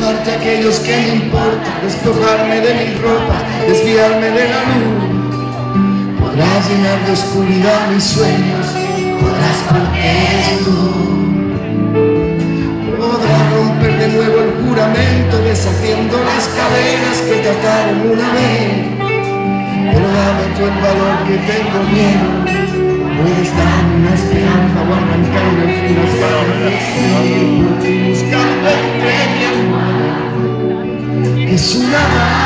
darte aquellos que me importan, despojarme de mis ropas, desviarme de la luz. Podrás llenar de oscuridad mis sueños, podrás porque eres tú. Podrás romper de nuevo el juramento, deshaciendo las cadenas que te ataron una vez. Pero dame tú el valor que tengo miedo. Puedes darme una esperanza o arrancarme al fin las ganas de seguir buscando entre mi alma. Es una